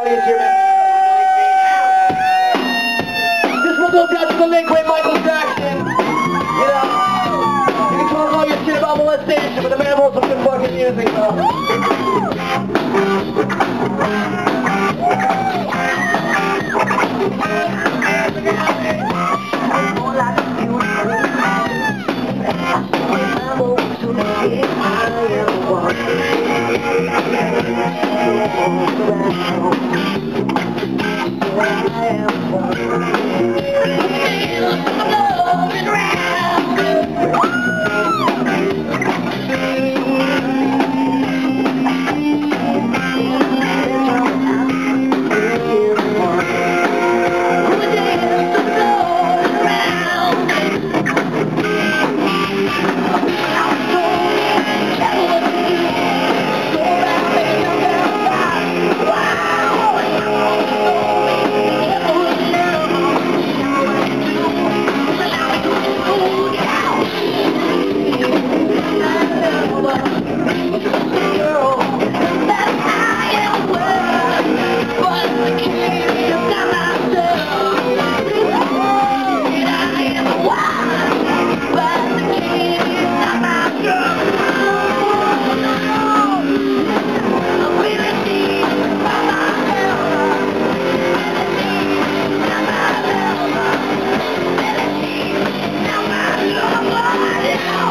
Audience here, man. This will go down to the link with Michael Jackson. You know, you can talk all your shit about molestation, but the man wrote some good fucking music, though.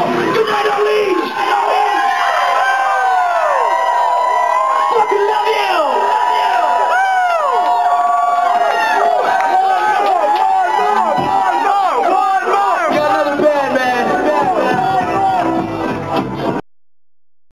Fucking love you!